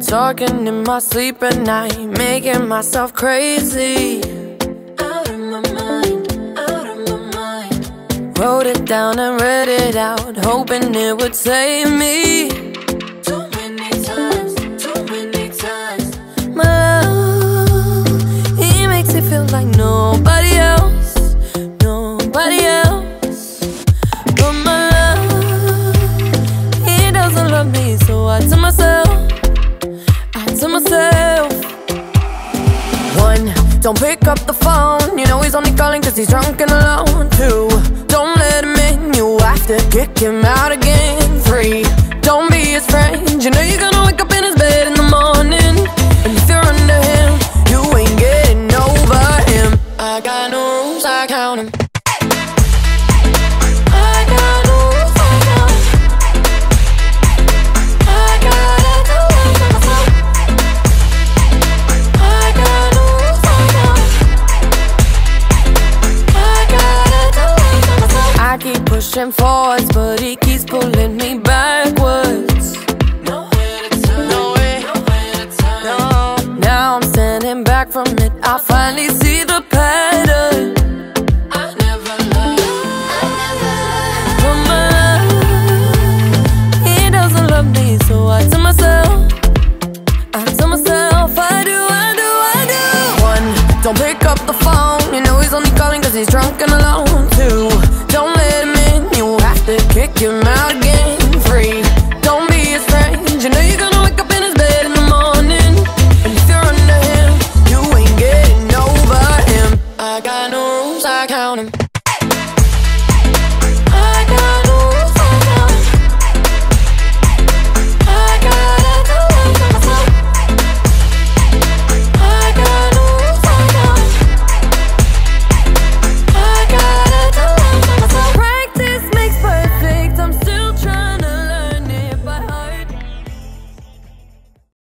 talking in my sleep at night, making myself crazy. Out of my mind, out of my mind. Wrote it down and read it out, hoping it would save me. Too many times, too many times. My love, he makes me feel like nobody else, nobody else. But my love, he doesn't love me, so I tell myself, one, don't pick up the phone, you know he's only calling cause he's drunk and alone. Two, don't let him in, you have to kick him out again. Three, don't be his friend, you know you're gonna wake up in his bed in the morning. And if you're under him, you ain't getting over him. I got no rules, I count him. Pushing forwards, but he keeps pulling me backwards. Nowhere to turn, nowhere to turn. No. Now I'm standing back from it, I finally see the pattern. I never loved, but my love, he doesn't love me, so I tell myself, I do. One, don't pick up the phone, you know he's only calling cause he's drunk and alone. Two, don't let him in, you have to kick him out again. Three, don't be his friend, you know you're gonna wake up in his bed in the morning. And if you're under him, you ain't getting over him. I got no rules, I count him.